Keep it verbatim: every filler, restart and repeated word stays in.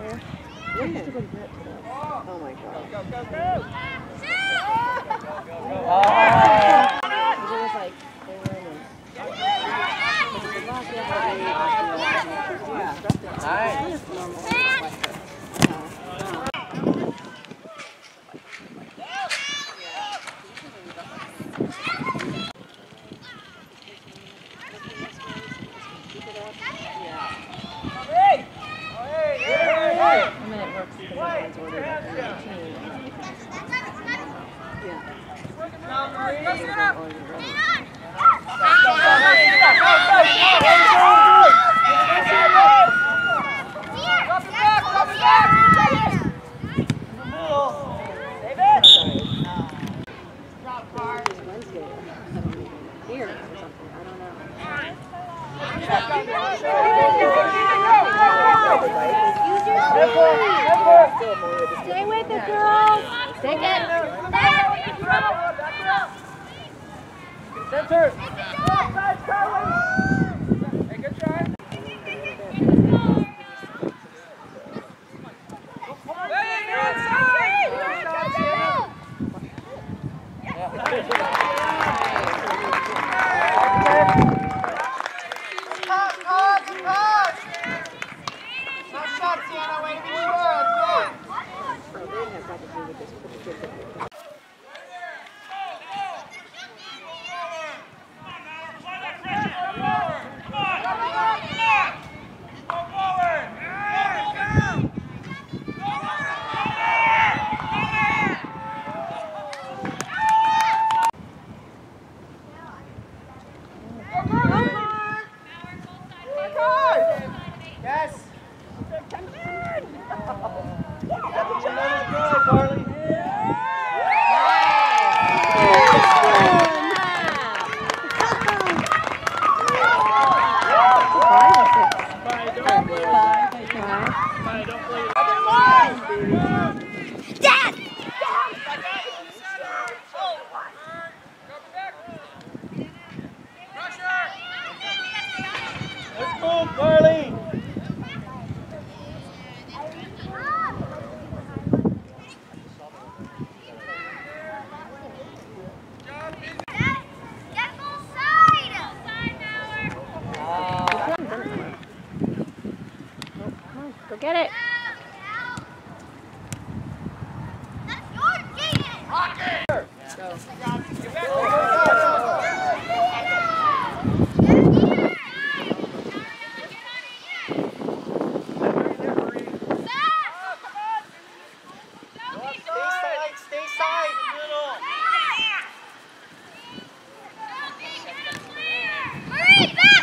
there? Yeah. Yeah. To go to Brett today. Oh my God. Go, go, go! It was like, they were in a... Because the last year I Yeah. Nice. I mean, it works because everyone's ordered up in the team. Yeah. Because they're already ready. It's Wednesday. Here or something. I don't know. Stay with it, girls. Take it. Center! Hey, good try. Hey, you're inside! Pass, pass, pass! Nice shot, Sienna. Way to be sure. Good. Oh, they didn't have that to do with this. Put the kids in here. Yes. That's another goal, Barley. Dad! Let's move, Barley. Go get it. Stay side, middle. Hurry, back!